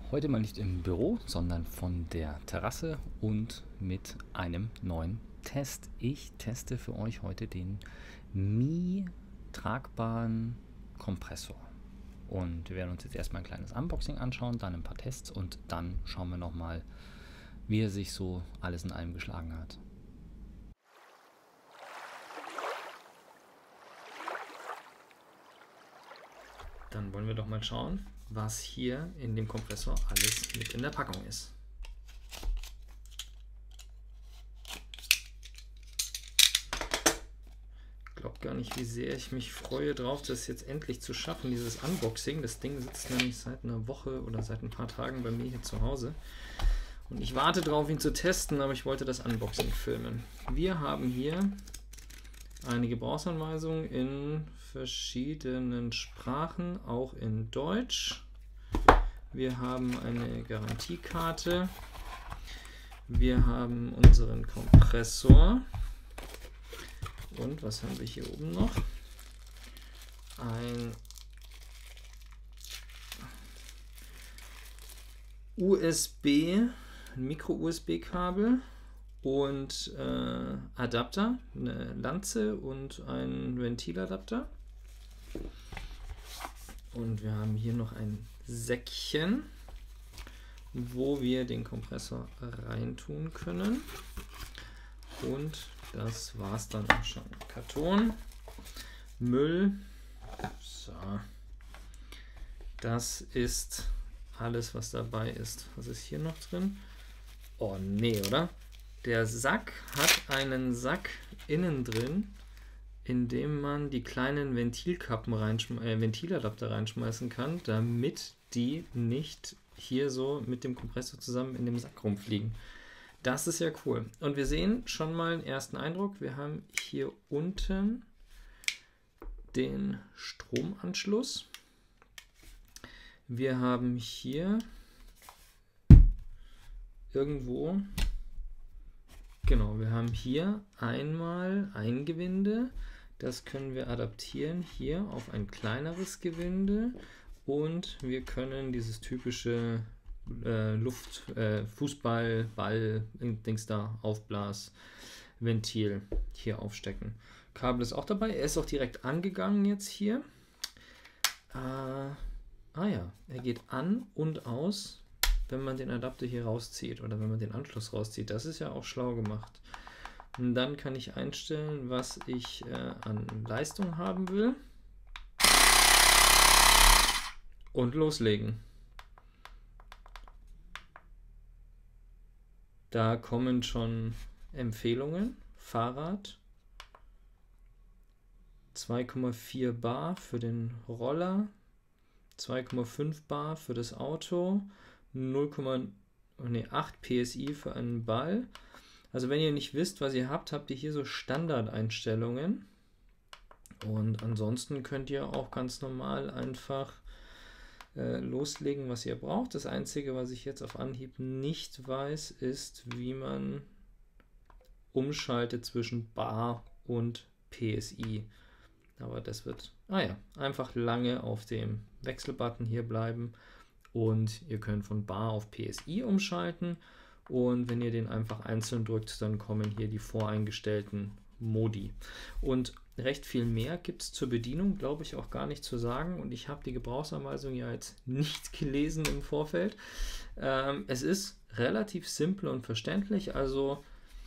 Heute mal nicht im Büro, sondern von der Terrasse und mit einem neuen Test. Ich teste für euch heute den Mi tragbaren Kompressor. Und wir werden uns jetzt erstmal ein kleines Unboxing anschauen, dann ein paar Tests und dann schauen wir nochmal, wie er sich so alles in allem geschlagen hat. Dann wollen wir doch mal schauen, was hier in dem Kompressor alles mit in der Packung ist. Ich glaube gar nicht, wie sehr ich mich freue drauf, das jetzt endlich zu schaffen, dieses Unboxing. Das Ding sitzt nämlich seit einer Woche oder seit ein paar Tagen bei mir hier zu Hause. Und ich warte drauf, ihn zu testen, aber ich wollte das Unboxing filmen. Wir haben hier eine Gebrauchsanweisung in verschiedenen Sprachen, auch in Deutsch. Wir haben eine Garantiekarte. Wir haben unseren Kompressor. Und was haben wir hier oben noch? Ein ein Micro-USB-Kabel und Adapter, eine Lanze und ein Ventiladapter. Und wir haben hier noch ein Säckchen, wo wir den Kompressor reintun können. Und das war es dann auch schon. Karton, Müll. So. Das ist alles, was dabei ist. Was ist hier noch drin? Oh nee, oder? Der Sack hat einen Sack innen drin, in dem man die kleinen Ventiladapter reinschmeißen kann, damit die nicht hier so mit dem Kompressor zusammen in dem Sack rumfliegen. Das ist ja cool. Und wir sehen schon mal einen ersten Eindruck. Wir haben hier unten den Stromanschluss. Wir haben hier irgendwo, genau, wir haben hier einmal ein Gewinde. Das können wir adaptieren hier auf ein kleineres Gewinde. Und wir können dieses typische Fußball, Ball, Dings da, Aufblasventil hier aufstecken. Kabel ist auch dabei, er ist auch direkt angegangen jetzt hier. Ja, er geht an und aus, wenn man den Adapter hier rauszieht oder wenn man den Anschluss rauszieht. Das ist ja auch schlau gemacht. Und dann kann ich einstellen, was ich an Leistung haben will. Und loslegen. Da kommen schon Empfehlungen. Fahrrad 2,4 Bar für den Roller, 2,5 Bar für das Auto, 8 PSI für einen Ball. Also wenn ihr nicht wisst, was ihr habt, habt ihr hier so Standardeinstellungen. Und ansonsten könnt ihr auch ganz normal einfach loslegen, was ihr braucht. Das Einzige, was ich jetzt auf Anhieb nicht weiß, ist, wie man umschaltet zwischen Bar und PSI. Aber das wird, einfach lange auf dem Wechselbutton hier bleiben und ihr könnt von Bar auf PSI umschalten. Und wenn ihr den einfach einzeln drückt, dann kommen hier die voreingestellten Modi. Und recht viel mehr gibt es zur Bedienung, glaube ich, auch gar nicht zu sagen. Und ich habe die Gebrauchsanweisung ja jetzt nicht gelesen im Vorfeld. Es ist relativ simpel und verständlich. Also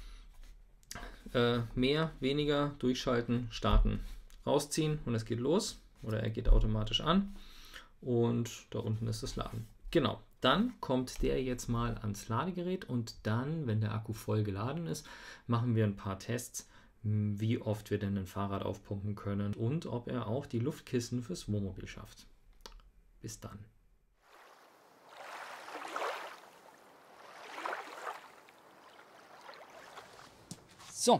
mehr, weniger, durchschalten, starten, rausziehen und es geht los. Oder er geht automatisch an. Und da unten ist das Laden. Genau. Dann kommt der jetzt mal ans Ladegerät und dann, wenn der Akku voll geladen ist, machen wir ein paar Tests, wie oft wir denn ein Fahrrad aufpumpen können und ob er auch die Luftkissen fürs Wohnmobil schafft. Bis dann. So,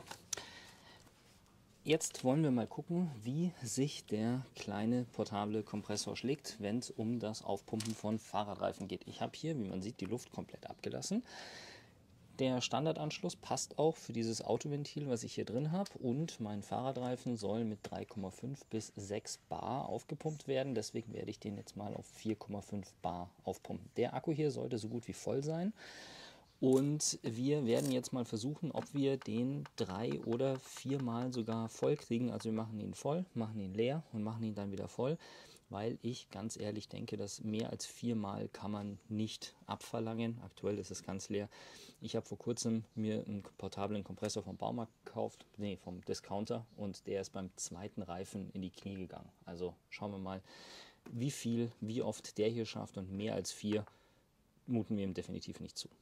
jetzt wollen wir mal gucken, wie sich der kleine portable Kompressor schlägt, wenn es um das Aufpumpen von Fahrradreifen geht. Ich habe hier, wie man sieht, die Luft komplett abgelassen. der Standardanschluss passt auch für dieses Autoventil, was ich hier drin habe, und mein Fahrradreifen soll mit 3,5 bis 6 Bar aufgepumpt werden. Deswegen werde ich den jetzt mal auf 4,5 Bar aufpumpen. Der Akku hier sollte so gut wie voll sein. Und wir werden jetzt mal versuchen, ob wir den 3 oder 4 Mal sogar voll kriegen. Also wir machen ihn voll, machen ihn leer und machen ihn dann wieder voll, weil ich ganz ehrlich denke, dass mehr als 4 Mal kann man nicht abverlangen. Aktuell ist es ganz leer. Ich habe vor kurzem mir einen portablen Kompressor vom Baumarkt gekauft, nee, vom Discounter, und der ist beim zweiten Reifen in die Knie gegangen. Also schauen wir mal, wie oft der hier schafft, und mehr als 4 muten wir ihm definitiv nicht zu.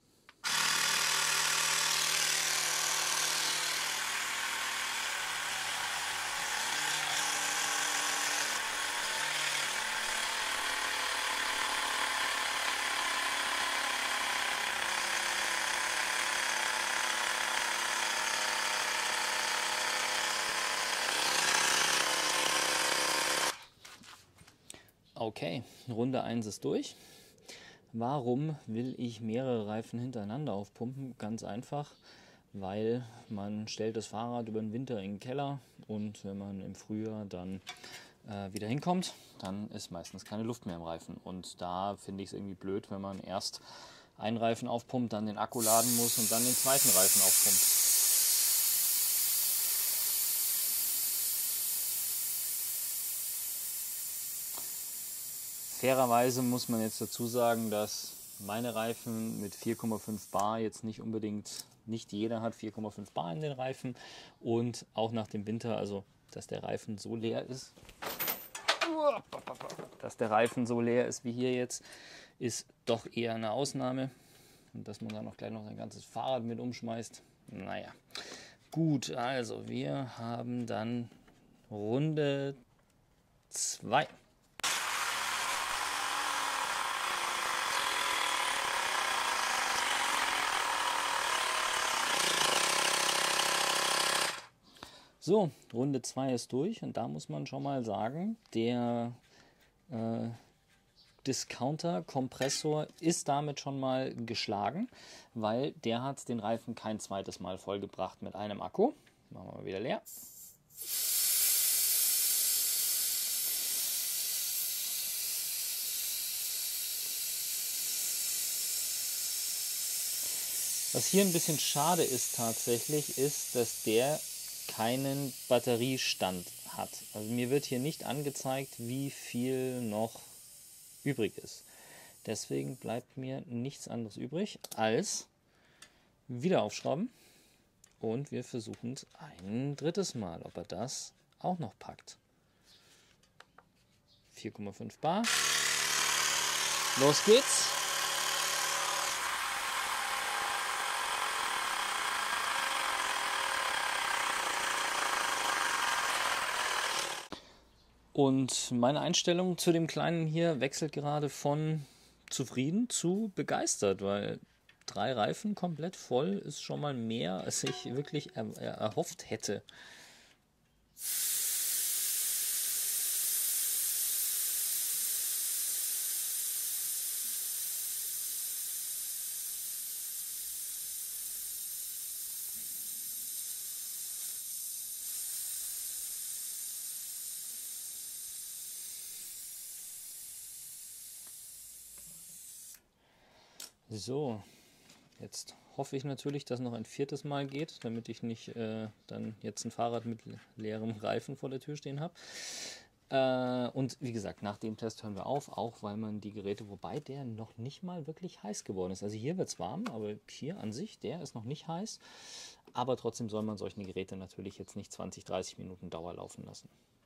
Okay, Runde 1 ist durch. Warum will ich mehrere Reifen hintereinander aufpumpen? Ganz einfach, weil man stellt das Fahrrad über den Winter in den Keller, und wenn man im Frühjahr dann wieder hinkommt, dann ist meistens keine Luft mehr im Reifen. Und da finde ich es irgendwie blöd, wenn man erst einen Reifen aufpumpt, dann den Akku laden muss und dann den zweiten Reifen aufpumpt. Fairerweise muss man jetzt dazu sagen, dass meine Reifen mit 4,5 Bar jetzt nicht jeder hat 4,5 Bar in den Reifen, und auch nach dem Winter, also dass der Reifen so leer ist, wie hier jetzt, ist doch eher eine Ausnahme, und dass man dann auch gleich noch sein ganzes Fahrrad mit umschmeißt. Naja, gut, also wir haben dann Runde 2. So, Runde 2 ist durch, und da muss man schon mal sagen, der Discounter-Kompressor ist damit schon mal geschlagen, weil der hat den Reifen kein zweites Mal vollgebracht mit einem Akku. Machen wir mal wieder leer. Was hier ein bisschen schade ist tatsächlich, ist, dass der keinen Batteriestand hat. Also mir wird hier nicht angezeigt, wie viel noch übrig ist. Deswegen bleibt mir nichts anderes übrig, als wieder aufschrauben, und wir versuchen es ein drittes Mal, ob er das auch noch packt. 4,5 Bar. Los geht's. Und meine Einstellung zu dem Kleinen hier wechselt gerade von zufrieden zu begeistert, weil 3 Reifen komplett voll ist schon mal mehr, als ich wirklich erhofft hätte. So, jetzt hoffe ich natürlich, dass noch ein 4. Mal geht, damit ich nicht dann jetzt ein Fahrrad mit leerem Reifen vor der Tür stehen habe. Und wie gesagt, nach dem Test hören wir auf, auch weil man die Geräte, wobei der noch nicht mal wirklich heiß geworden ist. Also hier wird es warm, aber hier an sich, der ist noch nicht heiß. Aber trotzdem soll man solche Geräte natürlich jetzt nicht 20, 30 Minuten Dauer laufen lassen.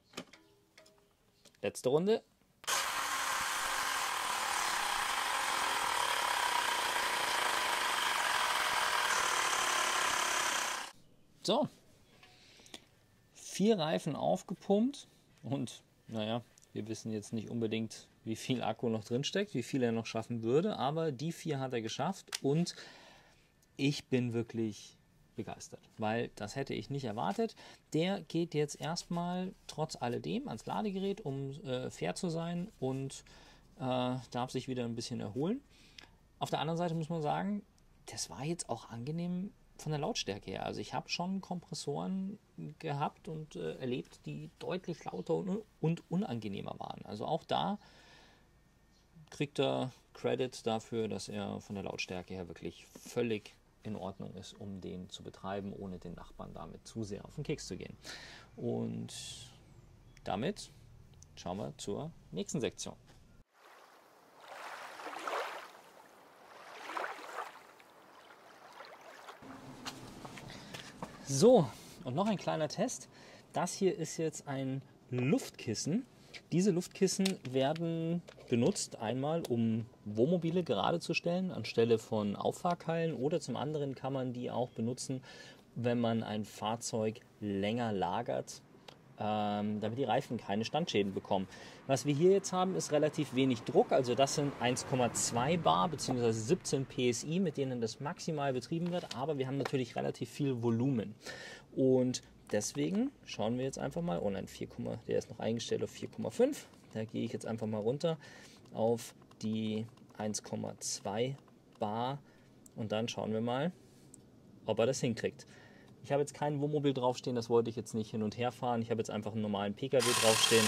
Letzte Runde. So, 4 Reifen aufgepumpt, und naja, wir wissen jetzt nicht unbedingt, wie viel Akku noch drin steckt, wie viel er noch schaffen würde, aber die 4 hat er geschafft, und ich bin wirklich begeistert, weil das hätte ich nicht erwartet. Der geht jetzt erstmal trotz alledem ans Ladegerät, um fair zu sein, und darf sich wieder ein bisschen erholen. Auf der anderen Seite muss man sagen, das war jetzt auch angenehm von der Lautstärke her. Also ich habe schon Kompressoren gehabt und erlebt, die deutlich lauter und unangenehmer waren. Also auch da kriegt er Credit dafür, dass er von der Lautstärke her wirklich völlig in Ordnung ist, um den zu betreiben, ohne den Nachbarn damit zu sehr auf den Keks zu gehen. Und damit schauen wir zur nächsten Sektion. So, und noch ein kleiner Test. Das hier ist jetzt ein Luftkissen. Diese Luftkissen werden benutzt einmal, um Wohnmobile gerade zu stellen, anstelle von Auffahrkeilen, oder zum anderen kann man die auch benutzen, wenn man ein Fahrzeug länger lagert, damit die Reifen keine Standschäden bekommen. Was wir hier jetzt haben, ist relativ wenig Druck, also das sind 1,2 Bar bzw. 17 PSI, mit denen das maximal betrieben wird, aber wir haben natürlich relativ viel Volumen. Und deswegen schauen wir jetzt einfach mal, oh nein, 4, der ist noch eingestellt auf 4,5, da gehe ich jetzt einfach mal runter auf die 1,2 Bar und dann schauen wir mal, ob er das hinkriegt. Ich habe jetzt kein Wohnmobil draufstehen, das wollte ich jetzt nicht hin und her fahren. Ich habe jetzt einfach einen normalen PKW draufstehen.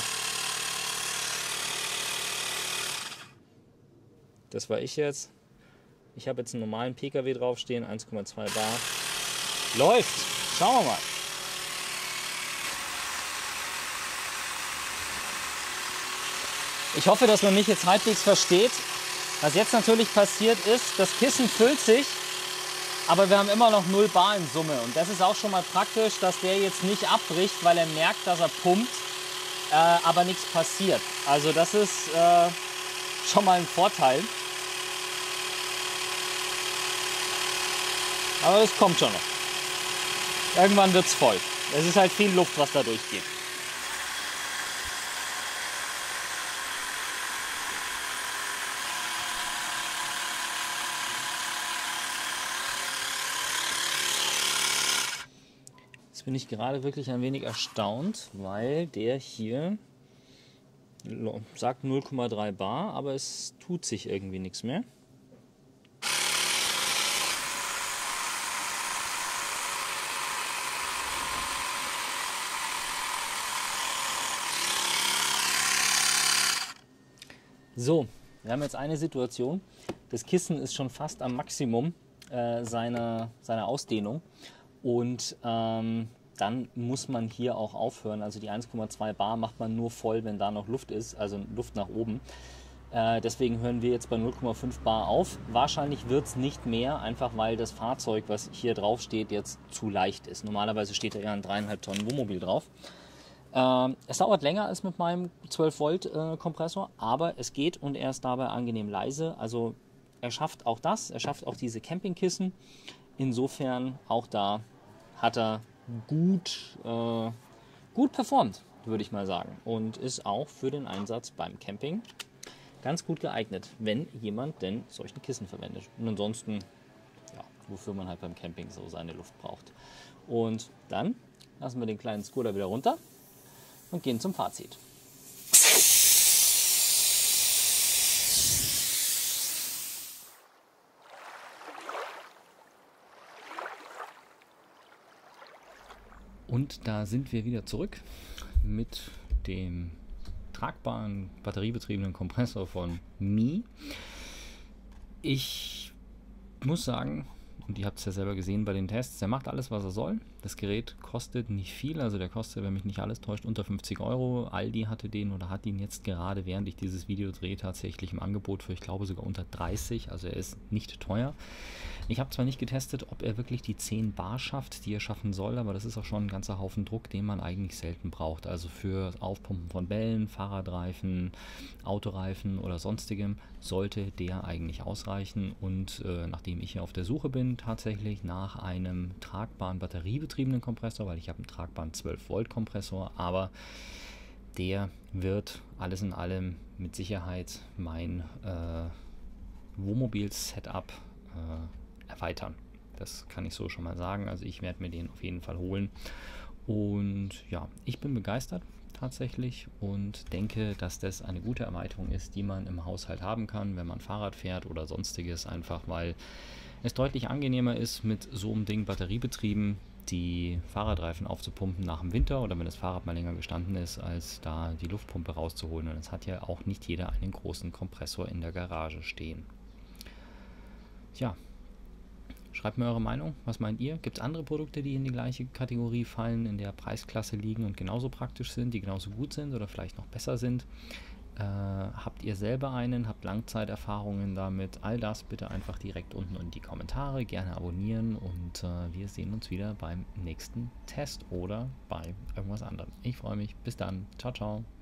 Das war ich jetzt. Ich habe jetzt einen normalen PKW draufstehen, 1,2 Bar. Läuft! Schauen wir mal. Ich hoffe, dass man mich jetzt halbwegs versteht. Was jetzt natürlich passiert ist, das Kissen füllt sich, aber wir haben immer noch 0 Bar in Summe. Und das ist auch schon mal praktisch, dass der jetzt nicht abbricht, weil er merkt, dass er pumpt, aber nichts passiert. Also das ist schon mal ein Vorteil. Aber es kommt schon noch. Irgendwann wird es voll. Es ist halt viel Luft, was da durchgeht. Jetzt bin ich gerade wirklich ein wenig erstaunt, weil der hier sagt 0,3 Bar, aber es tut sich irgendwie nichts mehr. So, wir haben jetzt eine Situation. Das Kissen ist schon fast am Maximum seiner Ausdehnung. Und dann muss man hier auch aufhören. Also die 1,2 Bar macht man nur voll, wenn da noch Luft ist, also Luft nach oben. Deswegen hören wir jetzt bei 0,5 Bar auf. Wahrscheinlich wird es nicht mehr, einfach weil das Fahrzeug, was hier drauf steht, jetzt zu leicht ist. Normalerweise steht da ja ein 3,5 Tonnen Wohnmobil drauf. Es dauert länger als mit meinem 12 Volt Kompressor, aber es geht und er ist dabei angenehm leise. Also er schafft auch das, er schafft auch diese Campingkissen. Insofern auch da hat er gut performt, würde ich mal sagen. Und ist auch für den Einsatz beim Camping ganz gut geeignet, wenn jemand denn solchen Kissen verwendet. Und ansonsten, ja, wofür man halt beim Camping so seine Luft braucht. Und dann lassen wir den kleinen Skoda wieder runter und gehen zum Fazit. Und da sind wir wieder zurück mit dem tragbaren, batteriebetriebenen Kompressor von Mi. Ich muss sagen, und ihr habt es ja selber gesehen bei den Tests, der macht alles, was er soll. Das Gerät kostet nicht viel, also der kostet, wenn mich nicht alles täuscht, unter 50 Euro. Aldi hatte den oder hat ihn jetzt gerade, während ich dieses Video drehe, tatsächlich im Angebot für, ich glaube, sogar unter 30. Also er ist nicht teuer. Ich habe zwar nicht getestet, ob er wirklich die 10 Bar schafft, die er schaffen soll, aber das ist auch schon ein ganzer Haufen Druck, den man eigentlich selten braucht. Also für Aufpumpen von Bällen, Fahrradreifen, Autoreifen oder sonstigem sollte der eigentlich ausreichen. Und nachdem ich hier auf der Suche bin, tatsächlich nach einem tragbaren batteriebetriebenen Kompressor, weil ich habe einen tragbaren 12 Volt Kompressor, aber der wird alles in allem mit Sicherheit mein Wohnmobil-Setup erweitern. Das kann ich so schon mal sagen. Also ich werde mir den auf jeden Fall holen. Und ja, ich bin begeistert. tatsächlich und denke, dass das eine gute Erweiterung ist, die man im Haushalt haben kann, wenn man Fahrrad fährt oder sonstiges, einfach weil es deutlich angenehmer ist, mit so einem Ding batteriebetrieben die Fahrradreifen aufzupumpen nach dem Winter oder wenn das Fahrrad mal länger gestanden ist, als da die Luftpumpe rauszuholen. Und es hat ja auch nicht jeder einen großen Kompressor in der Garage stehen. Tja, schreibt mir eure Meinung. Was meint ihr? Gibt es andere Produkte, die in die gleiche Kategorie fallen, in der Preisklasse liegen und genauso praktisch sind, die genauso gut sind oder vielleicht noch besser sind? Habt ihr selber einen? Habt Langzeiterfahrungen damit? All das bitte einfach direkt unten in die Kommentare. Gerne abonnieren und wir sehen uns wieder beim nächsten Test oder bei irgendwas anderem. Ich freue mich. Bis dann. Ciao, ciao.